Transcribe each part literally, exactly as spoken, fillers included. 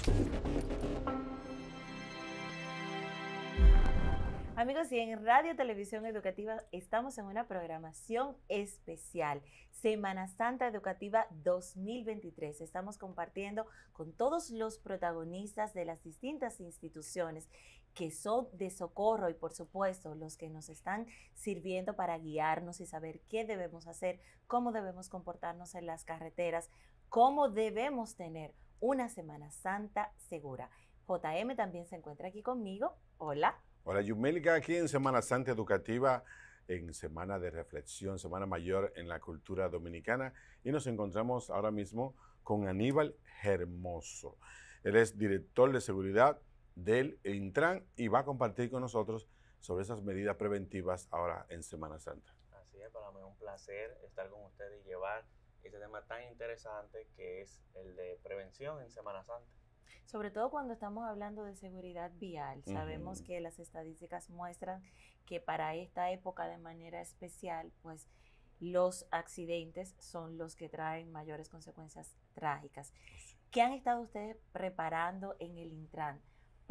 Amigos, y en Radio Televisión Educativa estamos en una programación especial, Semana Santa Educativa dos mil veintitrés. Estamos compartiendo con todos los protagonistas de las distintas instituciones que son de socorro y, por supuesto, los que nos están sirviendo para guiarnos y saber qué debemos hacer, cómo debemos comportarnos en las carreteras, cómo debemos tener una Semana Santa segura. J M también se encuentra aquí conmigo. Hola. Hola, Yumelka, aquí en Semana Santa Educativa, en Semana de Reflexión, Semana Mayor en la cultura dominicana, y nos encontramos ahora mismo con Aníbal Hermoso. Él es director de seguridad del Intran y va a compartir con nosotros sobre esas medidas preventivas ahora en Semana Santa. Así es, para mí es un placer estar con ustedes y llevar este tema tan interesante que es el de prevención en Semana Santa. Sobre todo cuando estamos hablando de seguridad vial, sabemos Uh-huh. que las estadísticas muestran que para esta época de manera especial, pues los accidentes son los que traen mayores consecuencias trágicas. ¿Qué han estado ustedes preparando en el Intran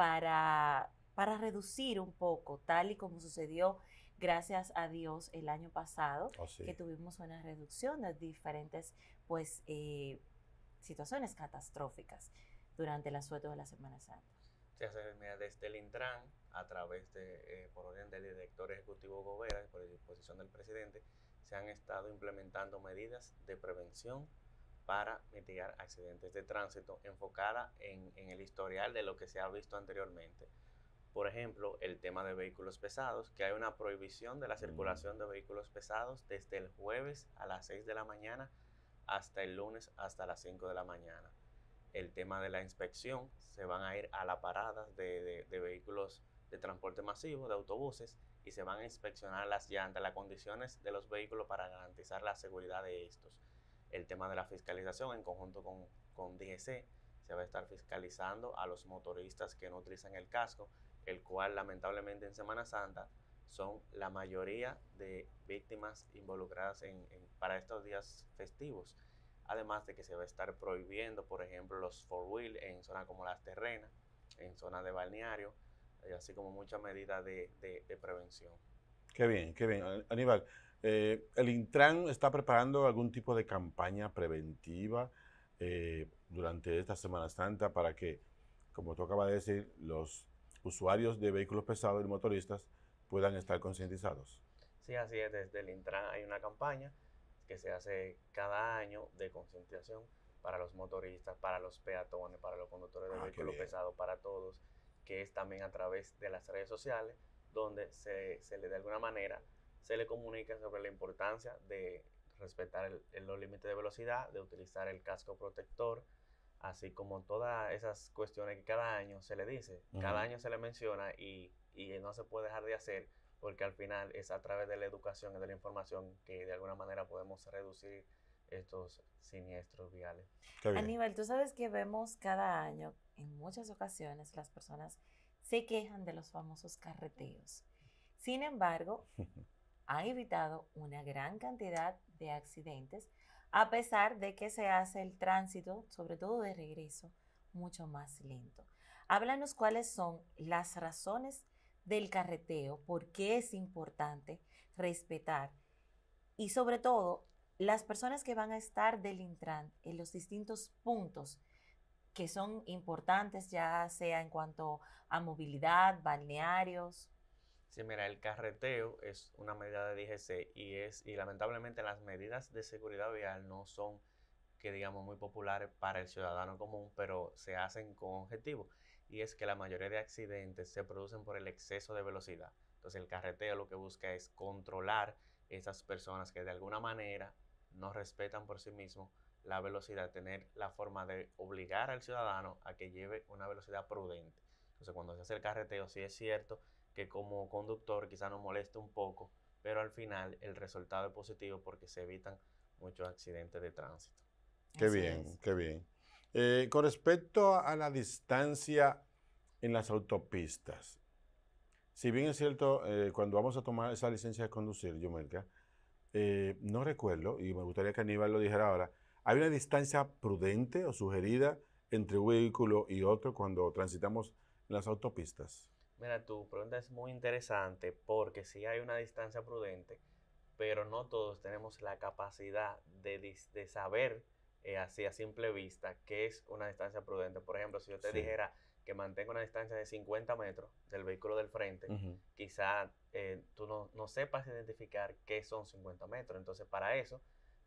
para, para reducir un poco, tal y como sucedió, gracias a Dios, el año pasado, Oh, sí. que tuvimos una reducción de diferentes pues, eh, situaciones catastróficas durante el asueto de la Semana Santa? Se hace mira, desde el Intran, a través de, eh, por orden del director ejecutivo Gobera y por disposición del presidente, se han estado implementando medidas de prevención para mitigar accidentes de tránsito enfocada en, en el historial de lo que se ha visto anteriormente. Por ejemplo, el tema de vehículos pesados, que hay una prohibición de la circulación de vehículos pesados desde el jueves a las seis de la mañana hasta el lunes hasta las cinco de la mañana. El tema de la inspección, se van a ir a la parada de, de, de vehículos de transporte masivo, de autobuses, y se van a inspeccionar las llantas, las condiciones de los vehículos para garantizar la seguridad de estos. El tema de la fiscalización, en conjunto con, con D G C, se va a estar fiscalizando a los motoristas que no utilizan el casco, el cual lamentablemente en Semana Santa son la mayoría de víctimas involucradas en, en, para estos días festivos. Además de que se va a estar prohibiendo, por ejemplo, los four-wheel en zonas como las terrenas, en zonas de balneario, así como muchas medidas de, de, de prevención. Qué bien, qué bien. Aníbal, eh, ¿el Intran está preparando algún tipo de campaña preventiva eh, durante esta Semana Santa para que, como tú acabas de decir, los usuarios de vehículos pesados y motoristas puedan estar concientizados? Sí, así es. Desde el Intran hay una campaña que se hace cada año de concientización para los motoristas, para los peatones, para los conductores de Ah, vehículos pesados, para todos, que es también a través de las redes sociales, donde se, se le de alguna manera se le comunica sobre la importancia de respetar el, el, los límites de velocidad, de utilizar el casco protector, así como todas esas cuestiones que cada año se le dice, uh-huh. Cada año se le menciona y, y no se puede dejar de hacer, porque al final es a través de la educación y de la información que de alguna manera podemos reducir estos siniestros viales. Aníbal, tú sabes que vemos cada año, en muchas ocasiones, las personas se quejan de los famosos carreteos. Sin embargo, han evitado una gran cantidad de accidentes, a pesar de que se hace el tránsito, sobre todo de regreso, mucho más lento. Háblanos cuáles son las razones del carreteo, por qué es importante respetar y sobre todo las personas que van a estar del Intran en los distintos puntos que son importantes, ya sea en cuanto a movilidad, balnearios. Sí, mira, el carreteo es una medida de D G C y es y lamentablemente las medidas de seguridad vial no son que digamos muy populares para el ciudadano común, pero se hacen con objetivo, y es que la mayoría de accidentes se producen por el exceso de velocidad. Entonces el carreteo lo que busca es controlar esas personas que de alguna manera no respetan por sí mismos la velocidad, tener la forma de obligar al ciudadano a que lleve una velocidad prudente. Entonces cuando se hace el carreteo, sí es cierto que como conductor quizá nos moleste un poco, pero al final el resultado es positivo porque se evitan muchos accidentes de tránsito. Qué Así bien, es. qué bien. Eh, con respecto a la distancia en las autopistas, si bien es cierto, eh, cuando vamos a tomar esa licencia de conducir, Yumelka, eh, no recuerdo, y me gustaría que Aníbal lo dijera ahora, ¿hay una distancia prudente o sugerida entre un vehículo y otro cuando transitamos en las autopistas? Mira, tu pregunta es muy interesante porque sí hay una distancia prudente, pero no todos tenemos la capacidad de, dis- de saber eh, así a simple vista qué es una distancia prudente. Por ejemplo, si yo te Sí. dijera que mantengo una distancia de cincuenta metros del vehículo del frente, Ujú. quizá eh, tú no, no sepas identificar qué son cincuenta metros. Entonces, para eso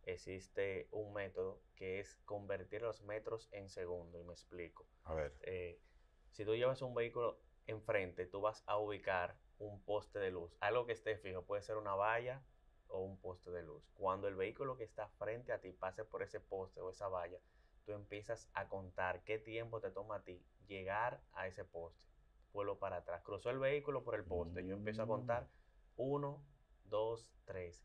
existe un método que es convertir los metros en segundos. Y me explico. A ver. Eh, si tú llevas un vehículo enfrente, tú vas a ubicar un poste de luz, algo que esté fijo, puede ser una valla o un poste de luz. Cuando el vehículo que está frente a ti pase por ese poste o esa valla, tú empiezas a contar qué tiempo te toma a ti llegar a ese poste. Vuelvo para atrás. Cruzó el vehículo por el poste. Yo empiezo a contar uno, dos, tres.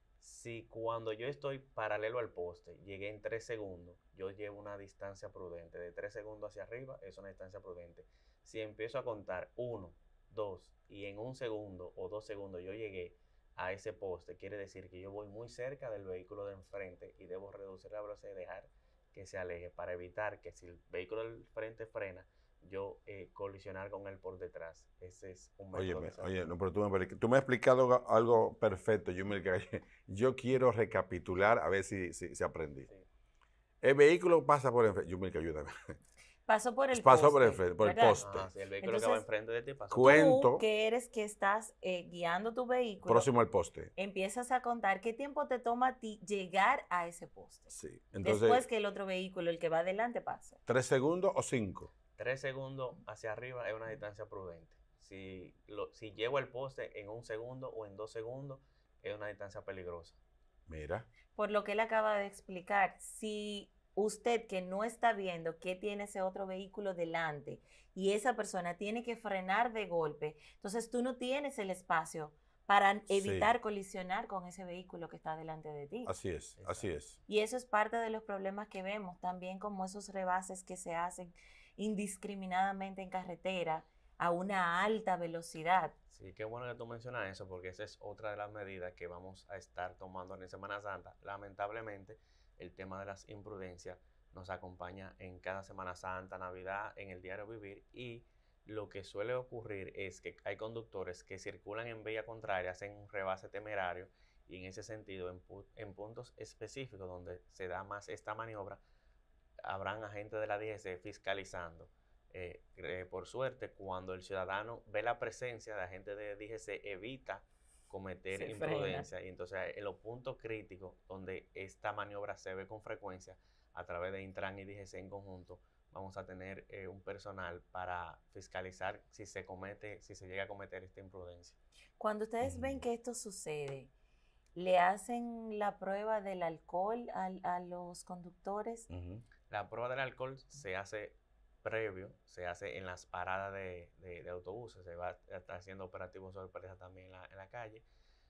Si cuando yo estoy paralelo al poste llegué en tres segundos, yo llevo una distancia prudente. De tres segundos hacia arriba es una distancia prudente. Si empiezo a contar uno, dos y en un segundo o dos segundos yo llegué a ese poste, quiere decir que yo voy muy cerca del vehículo de enfrente y debo reducir la velocidad y dejar que se aleje para evitar que si el vehículo del frente frena, yo eh, colisionar con él por detrás. Ese es un método. Oye, que se oye, utiliza. no, pero tú me, tú me has explicado ga- algo perfecto. Yo, me, yo quiero recapitular a ver si, si, si aprendí. Sí. El vehículo pasa por enfrente. Yo me ayúdame. Pasó por el Pasó por el poste, frente, por el ¿verdad? poste. Ajá, si el vehículo que va Entonces, enfrente de ti pasa. Cu- Tú, Cuento. que eres que estás eh, guiando tu vehículo, Próximo al poste. empiezas a contar qué tiempo te toma a ti llegar a ese poste. Sí. Entonces, Después que el otro vehículo, el que va adelante, pase. ¿tres segundos o cinco? Tres segundos hacia arriba es una distancia prudente. Si, lo, si llego al poste en un segundo o en dos segundos, es una distancia peligrosa. Mira. Por lo que él acaba de explicar, si usted que no está viendo que tiene ese otro vehículo delante y esa persona tiene que frenar de golpe, entonces tú no tienes el espacio para evitar Sí. colisionar con ese vehículo que está delante de ti. Así es, Exacto. así es. Y eso es parte de los problemas que vemos, también como esos rebases que se hacen indiscriminadamente en carretera a una alta velocidad. Sí, qué bueno que tú mencionas eso, porque esa es otra de las medidas que vamos a estar tomando en Semana Santa. Lamentablemente, el tema de las imprudencias nos acompaña en cada Semana Santa, Navidad, en el diario vivir, y lo que suele ocurrir es que hay conductores que circulan en vía contraria, hacen un rebase temerario, y en ese sentido, en, pu en puntos específicos donde se da más esta maniobra, habrán agentes de la D G C fiscalizando. Eh, eh, por suerte, cuando el ciudadano ve la presencia de agentes de D G C, evita cometer Se imprudencia. Y entonces, en los puntos críticos donde esta maniobra se ve con frecuencia, a través de Intran y D G C en conjunto, vamos a tener eh, un personal para fiscalizar si se comete, si se llega a cometer esta imprudencia. Cuando ustedes Ujú. ven que esto sucede, ¿le hacen la prueba del alcohol a, a los conductores? Ujú. La prueba del alcohol se hace previo, se hace en las paradas de, de, de autobuses, se va a estar haciendo operativos sorpresa también en la, en la calle,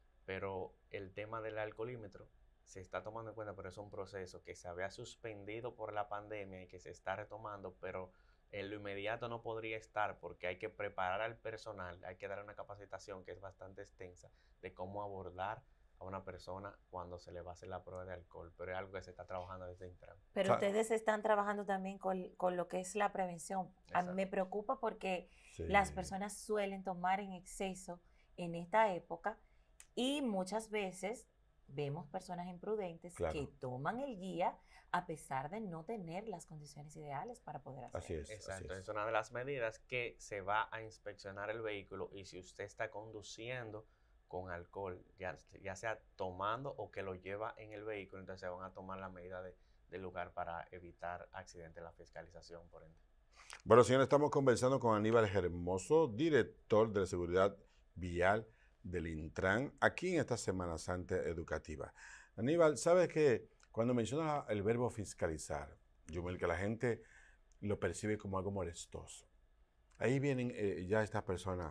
pero el tema del alcoholímetro se está tomando en cuenta, pero es un proceso que se había suspendido por la pandemia y que se está retomando, pero en lo inmediato no podría estar porque hay que preparar al personal, hay que dar una capacitación que es bastante extensa de cómo abordar a una persona cuando se le va a hacer la prueba de alcohol, pero es algo que se está trabajando desde Intran. Pero O sea, ustedes están trabajando también con, con lo que es la prevención. A mí Exacto. me preocupa porque Sí. las personas suelen tomar en exceso en esta época y muchas veces vemos personas imprudentes Claro. que toman el guía a pesar de no tener las condiciones ideales para poder hacerlo. Así es. Exacto, así es una de las medidas que se va a inspeccionar el vehículo y si usted está conduciendo con alcohol, ya, ya sea tomando o que lo lleva en el vehículo, entonces se van a tomar la medida de, del lugar para evitar accidentes, la fiscalización, por ende. Bueno, señores, estamos conversando con Aníbal Hermoso, director de la Seguridad Vial del Intran, aquí en esta Semana Santa Educativa. Aníbal, ¿sabes que cuando mencionas el verbo fiscalizar, Yumel, que la gente lo percibe como algo molestoso? Ahí vienen eh, ya estas personas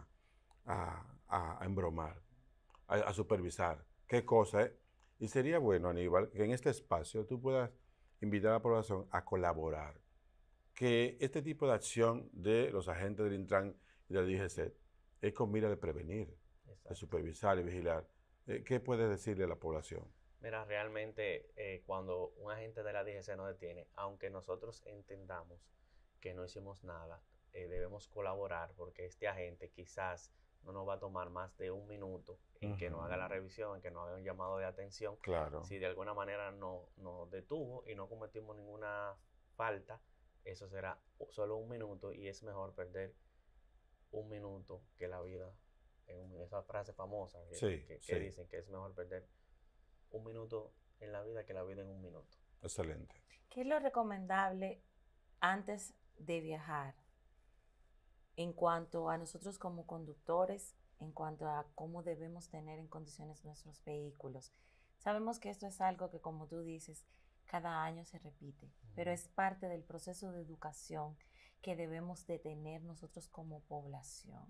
a, a, a embromar, a, a supervisar qué cosa es. Y sería bueno, Aníbal, que en este espacio tú puedas invitar a la población a colaborar, que este tipo de acción de los agentes del Intran y del D G C es con mira de prevenir, Exacto. de supervisar y vigilar. Eh, ¿Qué puedes decirle a la población? Mira, realmente eh, cuando un agente de la D G C nos detiene, aunque nosotros entendamos que no hicimos nada, eh, debemos colaborar porque este agente quizás no nos va a tomar más de un minuto en que nos haga la Ujú. revisión, en que nos haga un llamado de atención. Claro, Si de alguna manera no- nos detuvo y no cometimos ninguna falta, eso será solo un minuto y es mejor perder un minuto que la vida. En un- esa frase famosa que, sí, que- que sí, dicen que es mejor perder un minuto en la vida que la vida en un minuto. excelente. ¿Qué es lo recomendable antes de viajar en cuanto a nosotros como conductores, en cuanto a cómo debemos tener en condiciones nuestros vehículos? Sabemos que esto es algo que, como tú dices, cada año se repite, pero Ujú. es parte del proceso de educación que debemos de tener nosotros como población.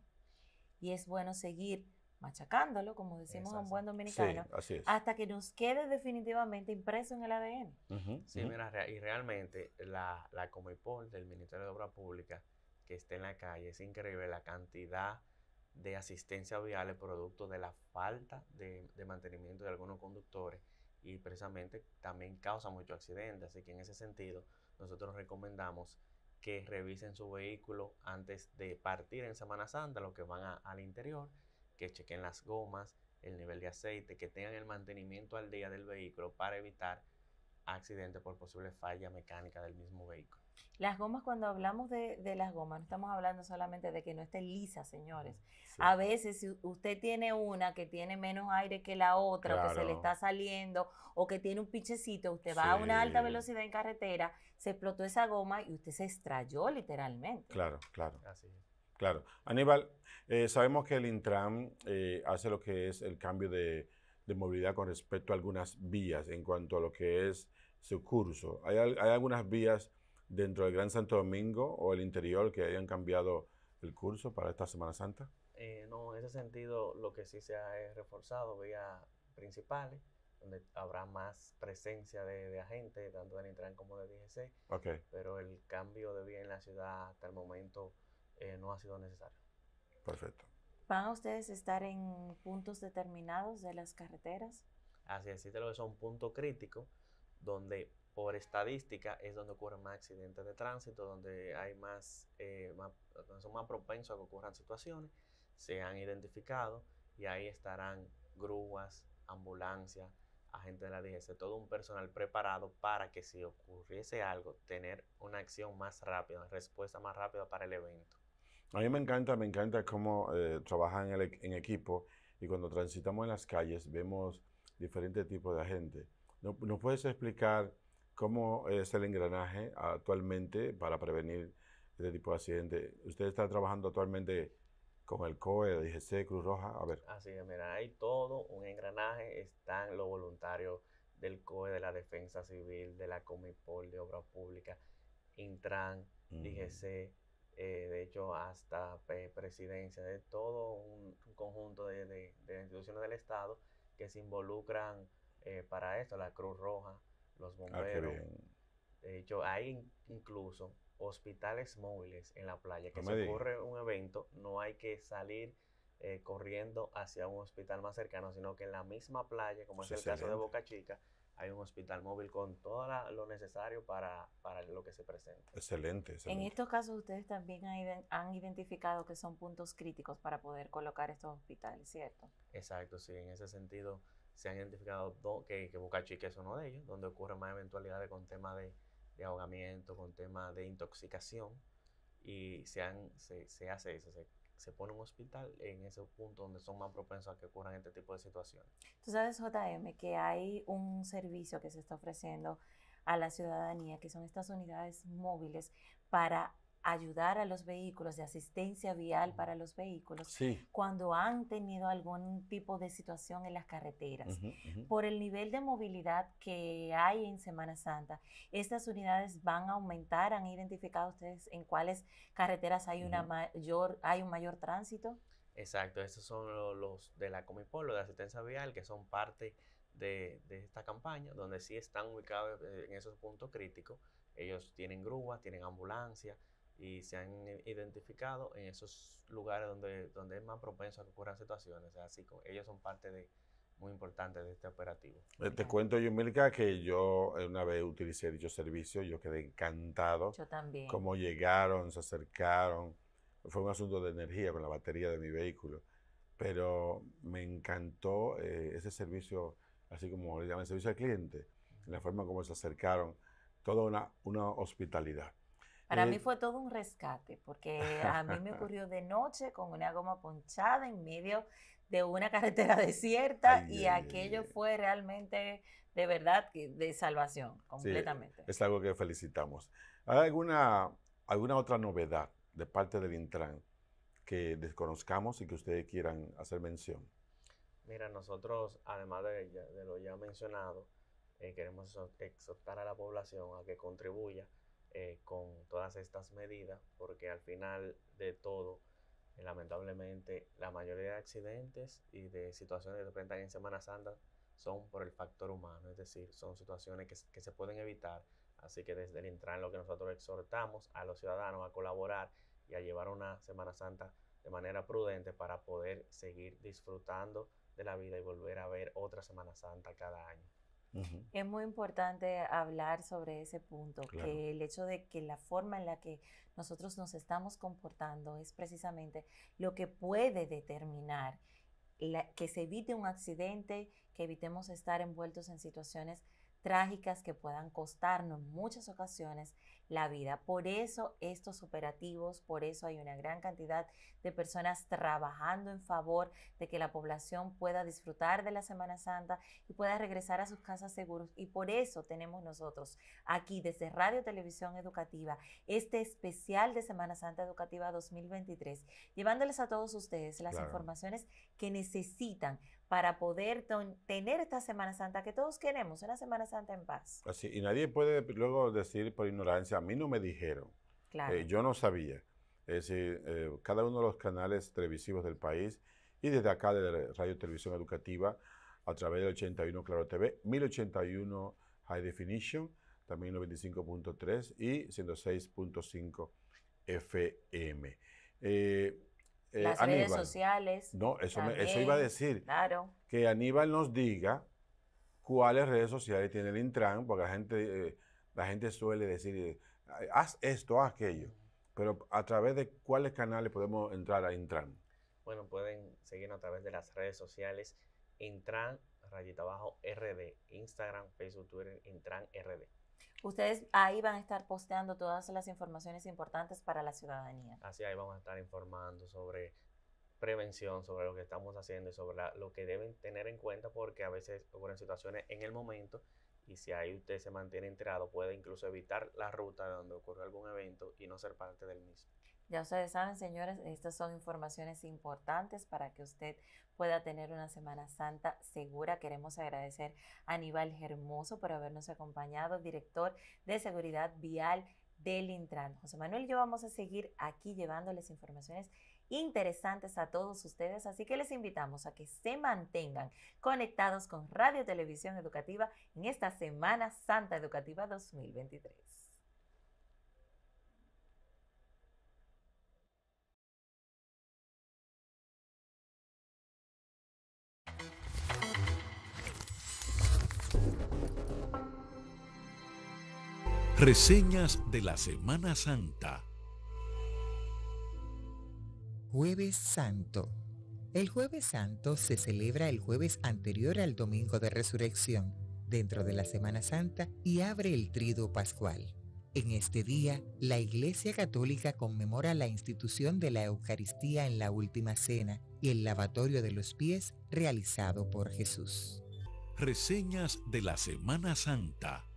Y es bueno seguir machacándolo, como decimos Es en así. buen Sí, dominicano, así es. hasta que nos quede definitivamente impreso en el A D N. Ujú, Sí, ujú. mira, rea- y realmente la, la Comipol del Ministerio de Obras Públicas que está en la calle, es increíble la cantidad de asistencia vial producto de la falta de, de mantenimiento de algunos conductores y precisamente también causa muchos accidentes. Así que en ese sentido, nosotros recomendamos que revisen su vehículo antes de partir en Semana Santa, los que van a- al interior, que chequen las gomas, el nivel de aceite, que tengan el mantenimiento al día del vehículo para evitar accidente por posible falla mecánica del mismo vehículo. Las gomas, cuando hablamos de, de las gomas, no estamos hablando solamente de que no estén lisas, señores. Sí, A veces, si usted tiene una que tiene menos aire que la otra, o que se le claro, está saliendo, o que tiene un pichecito, usted va a una alta sí, velocidad en carretera, se explotó esa goma y usted se estrelló literalmente. claro, claro, Así es. claro. Aníbal, eh, sabemos que el Intran eh, hace lo que es el cambio de, de movilidad con respecto a algunas vías en cuanto a lo que es su curso. ¿Hay, al- hay algunas vías dentro del Gran Santo Domingo o el interior que hayan cambiado el curso para esta Semana Santa? Eh, no, en ese sentido, lo que sí se ha eh, reforzado, vías principales, donde habrá más presencia de, de agentes, tanto del Intran como del D G C, Ok, pero el cambio de vía en la ciudad hasta el momento eh, no ha sido necesario. perfecto. ¿Van a ustedes estar en puntos determinados de las carreteras? Así es, lo que son puntos críticos, donde por estadística es donde ocurren más accidentes de tránsito, donde hay más, eh, más- donde son más propensos a que ocurran situaciones, se han identificado y ahí estarán grúas, ambulancias, agentes de la D G C, todo un personal preparado para que si ocurriese algo, tener una acción más rápida, una respuesta más rápida para el evento. A mí me encanta, me encanta cómo eh, trabajan en, el e- en equipo y cuando transitamos en las calles vemos diferentes tipos de gente. ¿No- ¿Nos puedes explicar cómo es el engranaje actualmente para prevenir este tipo de accidentes? Usted está trabajando actualmente con el C O E, D G C, Cruz Roja. A ver. Así que mira, hay todo un engranaje, están los voluntarios del C O E, de la Defensa Civil, de la Comipol, de Obras Públicas, Intran, Mm, D G C, eh, de hecho hasta eh, Presidencia, de todo un, un conjunto de, de- de instituciones del Estado que se involucran eh, para esto, la Cruz Roja, los ah, qué bomberos. bien. De hecho, hay in- incluso hospitales móviles en la playa, No que si me digas. ocurre un evento, no hay que salir eh, corriendo hacia un hospital más cercano, sino que en la misma playa, como Pues es el caso de excelente. Boca Chica, hay un hospital móvil con todo la- lo necesario para, para lo que se presente. Excelente, En excelente. estos casos, ustedes también han iden- han identificado que son puntos críticos para poder colocar estos hospitales, ¿cierto? Exacto, sí, en ese sentido se han identificado do- que, que Boca Chica es uno de ellos, donde ocurren más eventualidades con temas de, de ahogamiento, con temas de intoxicación, y se, han, se, se hace eso, se, se pone un hospital en ese punto donde son más propensos a que ocurran este tipo de situaciones. Tú sabes, J M, que hay un servicio que se está ofreciendo a la ciudadanía, que son estas unidades móviles para ayudar a los vehículos, de asistencia vial Ujú. para los vehículos, Sí. cuando han tenido algún tipo de situación en las carreteras. Ujú, ujú. Por el nivel de movilidad que hay en Semana Santa, estas unidades van a aumentar. ¿Han identificado ustedes en cuáles carreteras hay una Ujú. mayor, hay un mayor tránsito? Exacto, estos son lo- los de la Comipol, los de asistencia vial, que son parte de, de esta campaña, donde sí están ubicados eh, en esos puntos críticos. Ellos tienen grúas, tienen ambulancia y se han i- identificado en esos lugares donde, donde es más propenso a que ocurran situaciones. Así que ellos son parte de, muy importante de este operativo. Eh, Te cuento, Yumilka, que yo una vez utilicé dicho servicio, yo quedé encantado. Yo también. Cómo llegaron, se acercaron. Fue un asunto de energía con la batería de mi vehículo. Pero me encantó eh, ese servicio, así como le llaman servicio al cliente, en la forma como se acercaron, toda una, una hospitalidad. Para Eh, mí fue todo un rescate, porque a mí me ocurrió de noche con una goma ponchada en medio de una carretera desierta ay, y ay, ay, aquello ay. fue realmente, de verdad, que de salvación, Sí, completamente. es algo que felicitamos. ¿Hay alguna, alguna otra novedad de parte del Intran que desconozcamos y que ustedes quieran hacer mención? Mira, nosotros, además de, ya- de lo ya mencionado, eh, queremos exhor- exhortar a la población a que contribuya eh, con todas estas medidas, porque al final de todo, eh, lamentablemente, la mayoría de accidentes y de situaciones que se presentan en Semana Santa son por el factor humano, es decir, son situaciones que, s- que se pueden evitar. Así que desde el Intran lo que nosotros exhortamos a los ciudadanos a colaborar y a llevar una Semana Santa de manera prudente para poder seguir disfrutando de la vida y volver a ver otra Semana Santa cada año. Ujú, Es muy importante hablar sobre ese punto, claro. que el hecho de que la forma en la que nosotros nos estamos comportando es precisamente lo que puede determinar la- que se evite un accidente, que evitemos estar envueltos en situaciones trágicas que puedan costarnos en muchas ocasiones la vida. Por eso estos operativos, por eso hay una gran cantidad de personas trabajando en favor de que la población pueda disfrutar de la Semana Santa y pueda regresar a sus casas seguros. Y por eso tenemos nosotros aquí desde Radio Televisión Educativa este especial de Semana Santa Educativa dos mil veintitrés, llevándoles a todos ustedes las Claro. informaciones que necesitan para poder ton- tener esta Semana Santa que todos queremos, una Semana Santa en paz. Así, y nadie puede luego decir por ignorancia, a mí no me dijeron, Claro. eh, yo no sabía. Es decir, eh, cada uno de los canales televisivos del país y desde acá de Radio Televisión Educativa a través del ochenta y uno Claro T V, mil ochenta y uno High Definition, también noventa y cinco punto tres y ciento seis punto cinco F M. Eh, eh, Las redes Aníbal, sociales no, eso, me- eso iba a también, decir, claro. que Aníbal nos diga cuáles redes sociales tiene el Intran, porque la gente, eh, la gente suele decir, eh, haz esto, haz aquello, pero a través de cuáles canales podemos entrar a Intran. Bueno, pueden seguirnos a través de las redes sociales Intran, rayita abajo, R D, Instagram, Facebook, Twitter, Intran R D. Ustedes ahí van a estar posteando todas las informaciones importantes para la ciudadanía. Así ahí vamos a estar informando sobre prevención, sobre lo que estamos haciendo y sobre la- lo que deben tener en cuenta, porque a veces ocurren situaciones en el momento y si ahí usted se mantiene enterado puede incluso evitar la ruta de donde ocurre algún evento y no ser parte del mismo. Ya ustedes saben, señores, estas son informaciones importantes para que usted pueda tener una Semana Santa segura. Queremos agradecer a Aníbal Hermoso por habernos acompañado, director de Seguridad Vial del Intran. José Manuel y yo vamos a seguir aquí llevándoles informaciones interesantes a todos ustedes, así que les invitamos a que se mantengan conectados con Radio Televisión Educativa en esta Semana Santa Educativa dos mil veintitrés. Reseñas de la Semana Santa. Jueves Santo. El Jueves Santo se celebra el jueves anterior al Domingo de Resurrección, dentro de la Semana Santa, y abre el Tríduo Pascual. En este día, la Iglesia Católica conmemora la institución de la Eucaristía en la Última Cena y el lavatorio de los pies realizado por Jesús. Reseñas de la Semana Santa.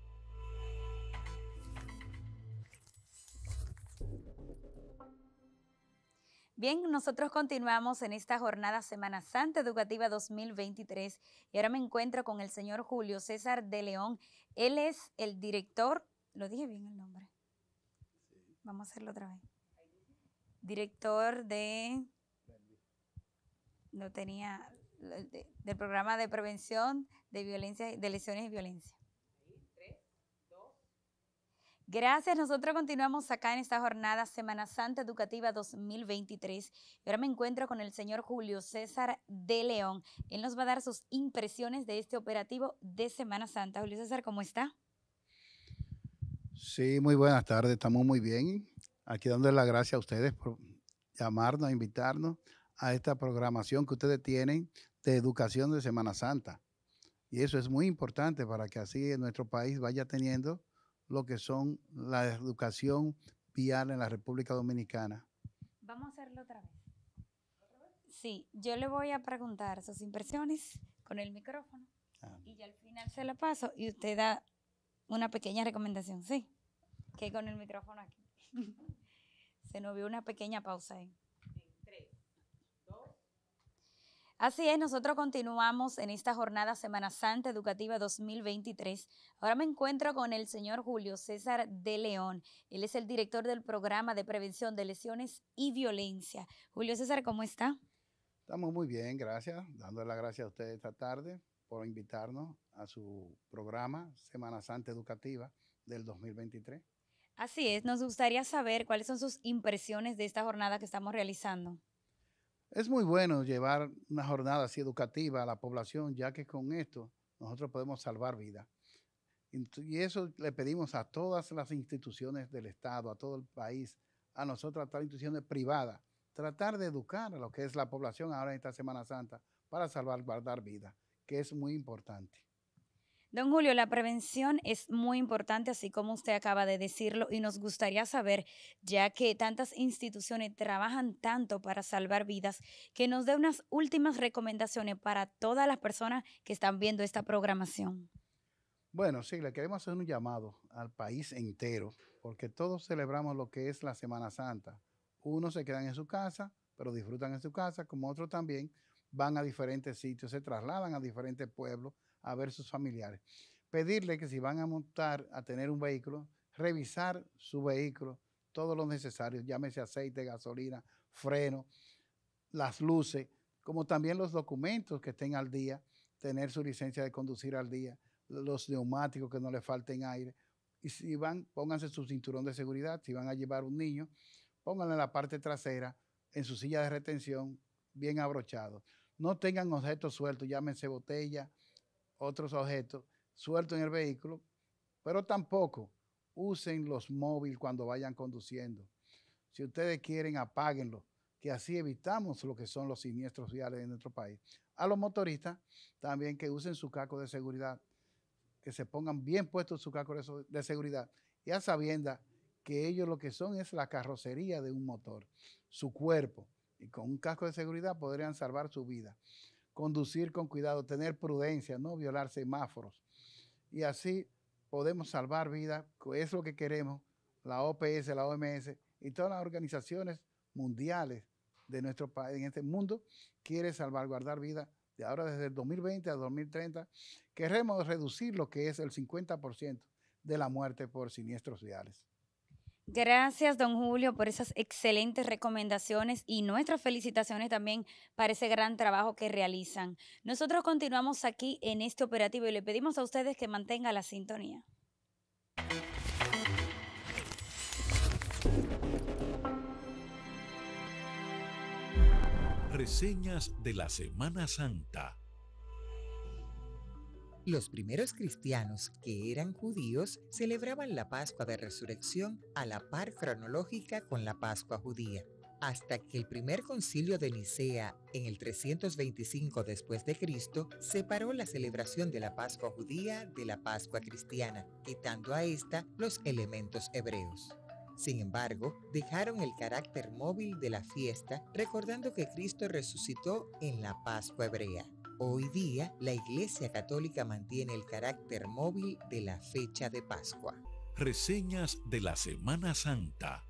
Bien, nosotros continuamos en esta jornada Semana Santa Educativa dos mil veintitrés y ahora me encuentro con el señor Julio César de León. Él es el director, lo dije bien el nombre, vamos a hacerlo otra vez. Director de, no tenía, de- del programa de prevención de violencia, de lesiones y violencia. Gracias, nosotros continuamos acá en esta jornada Semana Santa Educativa dos mil veintitrés. Y ahora me encuentro con el señor Julio César de León. Él nos va a dar sus impresiones de este operativo de Semana Santa. Julio César, ¿cómo está? Sí, muy buenas tardes, estamos muy bien. Aquí dándole las gracias a ustedes por llamarnos, invitarnos a esta programación que ustedes tienen de educación de Semana Santa. Y eso es muy importante para que así en nuestro país vaya teniendo lo que son la educación vial en la República Dominicana. Vamos a hacerlo otra vez. Sí, yo le voy a preguntar sus impresiones con el micrófono ah. y ya al final se la paso y usted da una pequeña recomendación, ¿sí? Que con el micrófono aquí. Se nos vio una pequeña pausa ahí. Así es, nosotros continuamos en esta jornada Semana Santa Educativa dos mil veintitrés. Ahora me encuentro con el señor Julio César de León. Él es el director del programa de prevención de lesiones y violencia. Julio César, ¿cómo está? Estamos muy bien, gracias. Dándole las gracias a ustedes esta tarde por invitarnos a su programa Semana Santa Educativa del dos mil veintitrés. Así es, nos gustaría saber cuáles son sus impresiones de esta jornada que estamos realizando. Es muy bueno llevar una jornada así educativa a la población, ya que con esto nosotros podemos salvar vidas. Y eso le pedimos a todas las instituciones del Estado, a todo el país, a nosotros, a todas las instituciones privadas, tratar de educar a lo que es la población ahora en esta Semana Santa para salvaguardar vidas, que es muy importante. Don Julio, la prevención es muy importante, así como usted acaba de decirlo, y nos gustaría saber, ya que tantas instituciones trabajan tanto para salvar vidas, que nos dé unas últimas recomendaciones para todas las personas que están viendo esta programación. Bueno, sí, le queremos hacer un llamado al país entero, porque todos celebramos lo que es la Semana Santa. Unos se quedan en su casa, pero disfrutan en su casa, como otros también van a diferentes sitios, se trasladan a diferentes pueblos a ver sus familiares. Pedirle que si van a montar, a tener un vehículo, revisar su vehículo, todo lo necesario, llámese aceite, gasolina, freno, las luces, como también los documentos que estén al día, tener su licencia de conducir al día, los neumáticos que no le falten aire. Y si van, pónganse su cinturón de seguridad. Si van a llevar un niño, pónganle en la parte trasera, en su silla de retención, bien abrochado. No tengan objetos sueltos, llámense botella, otros objetos sueltos en el vehículo, pero tampoco usen los móviles cuando vayan conduciendo. Si ustedes quieren, apáguenlo, que así evitamos lo que son los siniestros viales en nuestro país. A los motoristas también que usen su casco de seguridad, que se pongan bien puestos su casco de seguridad, y a sabiendas que ellos lo que son es la carrocería de un motor, su cuerpo, y con un casco de seguridad podrían salvar su vida. Conducir con cuidado, tener prudencia, no violar semáforos. Y así podemos salvar vidas, que es lo que queremos, la O P S, la O M S y todas las organizaciones mundiales de nuestro país, en este mundo, quiere salvaguardar vidas. De ahora desde el dos mil veinte a dos mil treinta, queremos reducir lo que es el cincuenta por ciento de la muerte por siniestros viales. Gracias, don Julio, por esas excelentes recomendaciones y nuestras felicitaciones también para ese gran trabajo que realizan. Nosotros continuamos aquí en este operativo y le pedimos a ustedes que mantengan la sintonía. Reseñas de la Semana Santa. Los primeros cristianos, que eran judíos, celebraban la Pascua de Resurrección a la par cronológica con la Pascua judía, hasta que el primer concilio de Nicea, en el trescientos veinticinco después de Cristo, separó la celebración de la Pascua judía de la Pascua cristiana, quitando a esta los elementos hebreos. Sin embargo, dejaron el carácter móvil de la fiesta, recordando que Cristo resucitó en la Pascua hebrea. Hoy día, la Iglesia Católica mantiene el carácter móvil de la fecha de Pascua. Reseñas de la Semana Santa.